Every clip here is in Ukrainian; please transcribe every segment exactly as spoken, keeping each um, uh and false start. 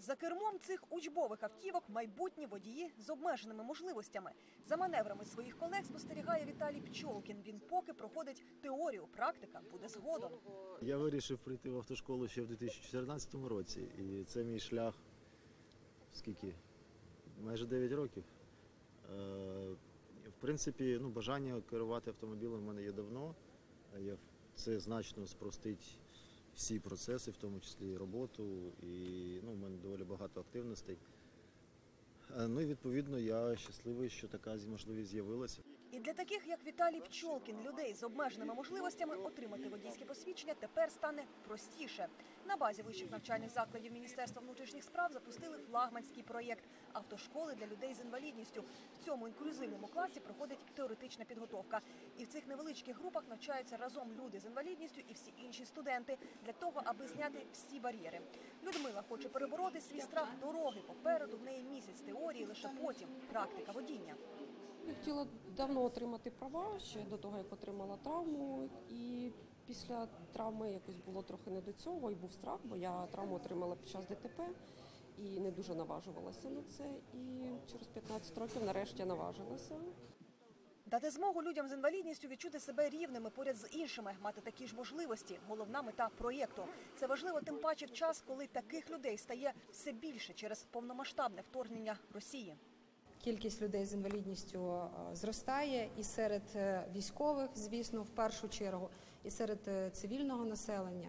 За кермом цих учбових автівок майбутні водії з обмеженими можливостями. За маневрами своїх колег спостерігає Віталій Пчолкін. Він поки проходить теорію, практика буде згодом. Я вирішив прийти в автошколу ще в дві тисячі чотирнадцятому році. І це мій шлях, скільки? Майже дев'ять років. В принципі, ну, бажання керувати автомобілем в мене є давно. Це значно спростить всі процеси, в тому числі і роботу, і ну, в мене доволі багато активностей. Ну і відповідно я щасливий, що така можливість з'явилася. І для таких, як Віталій Пчолкін, людей з обмеженими можливостями, отримати водійське посвідчення тепер стане простіше. На базі вищих навчальних закладів Міністерства внутрішніх справ запустили флагманський проєкт «Автошколи для людей з інвалідністю». В цьому інклюзивному класі проходить теоретична підготовка. І в цих невеличких групах навчаються разом люди з інвалідністю і всі інші студенти для того, аби зняти всі бар'єри. Людмила хоче перебороти свій страх дороги. Попереду в неї місяць теорії, лише потім практика водіння. Я хотіла давно отримати права, ще до того, як отримала травму. І після травми якось було трохи не до цього, і був страх, бо я травму отримала під час ДТП і не дуже наважувалася на це. І через п'ятнадцять років нарешті я наважилася. Дати змогу людям з інвалідністю відчути себе рівними поряд з іншими, мати такі ж можливості – головна мета проєкту. Це важливо тим паче в час, коли таких людей стає все більше через повномасштабне вторгнення Росії. Кількість людей з інвалідністю зростає і серед військових, звісно, в першу чергу, і серед цивільного населення.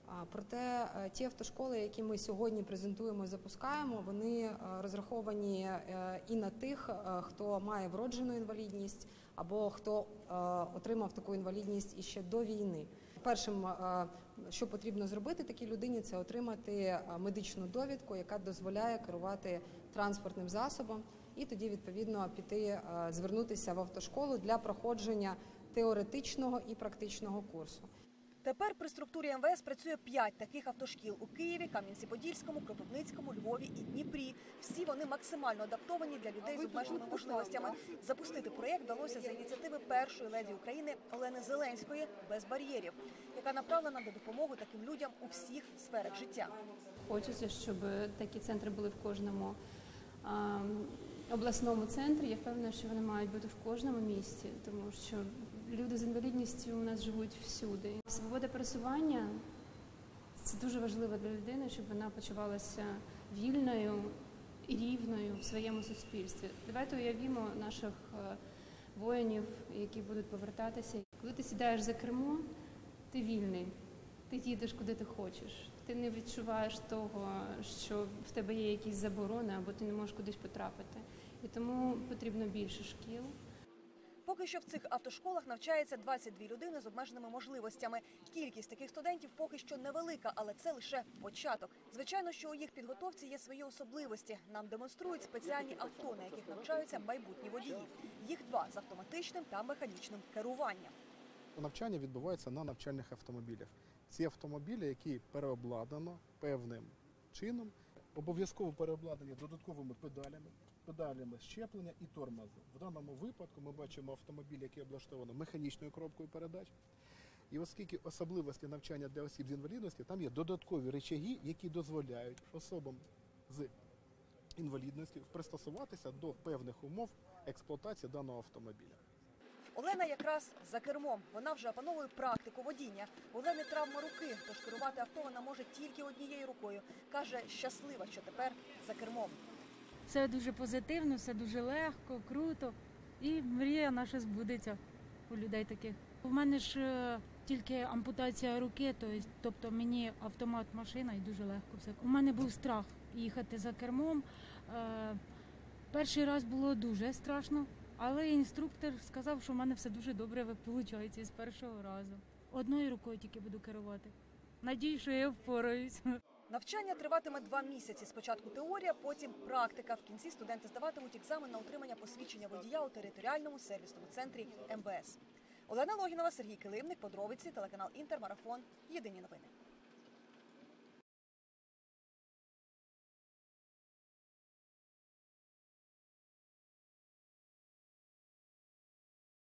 Проте ті автошколи, які ми сьогодні презентуємо і запускаємо, вони розраховані і на тих, хто має вроджену інвалідність або хто отримав таку інвалідність іще до війни. Першим, що потрібно зробити такій людині, це отримати медичну довідку, яка дозволяє керувати транспортним засобом, і тоді, відповідно, піти, звернутися в автошколу для проходження теоретичного і практичного курсу. Тепер при структурі ем ве ес працює п'ять таких автошкіл у Києві, Кам'янці-Подільському, Кропивницькому, Львові і Дніпрі. Всі вони максимально адаптовані для людей з обмеженими можливостями. Запустити проєкт вдалося за ініціативи першої леді України Олени Зеленської «Без бар'єрів», яка направлена на допомогу таким людям у всіх сферах життя. Хочеться, щоб такі центри були в кожному а, обласному центрі. Я впевнена, що вони мають бути в кожному місті, тому що люди з інвалідністю у нас живуть всюди. Свобода пересування – це дуже важливо для людини, щоб вона почувалася вільною і рівною в своєму суспільстві. Давайте уявімо наших воїнів, які будуть повертатися. Коли ти сідаєш за кермо, ти вільний, ти їдеш куди ти хочеш. Ти не відчуваєш того, що в тебе є якісь заборони або ти не можеш кудись потрапити. І тому потрібно більше шкіл. Поки що в цих автошколах навчається двадцять дві людини з обмеженими можливостями. Кількість таких студентів поки що невелика, але це лише початок. Звичайно, що у їх підготовці є свої особливості. Нам демонструють спеціальні авто, на яких навчаються майбутні водії. Їх два – з автоматичним та механічним керуванням. Навчання відбувається на навчальних автомобілях. Ці автомобілі, які переобладнано певним чином, обов'язково переобладнані додатковими педалями, педалями щеплення і тормозу. В даному випадку ми бачимо автомобіль, який облаштований механічною коробкою передач. І оскільки особливості навчання для осіб з інвалідністю, там є додаткові рычаги, які дозволяють особам з інвалідністю пристосуватися до певних умов експлуатації даного автомобіля. Олена якраз за кермом. Вона вже опановує практику водіння. У Олени травма руки, тож керувати авто вона може тільки однією рукою. Каже, щаслива, що тепер за кермом. Все дуже позитивно, все дуже легко, круто. І мрія наша збудеться у людей таких. У мене ж тільки ампутація руки, тобто мені автомат, машина і дуже легко все. У мене був страх їхати за кермом. Перший раз було дуже страшно. Але інструктор сказав, що в мене все дуже добре виходить з першого разу. Одною рукою тільки буду керувати. Надію, що я впораюсь. Навчання триватиме два місяці. Спочатку теорія, потім практика. В кінці студенти здаватимуть екзамен на отримання посвідчення водія у територіальному сервісному центрі ем ве ес. Олена Логінова, Сергій Килимник, подробиці, телеканал Інтер, Марафон. Єдині новини.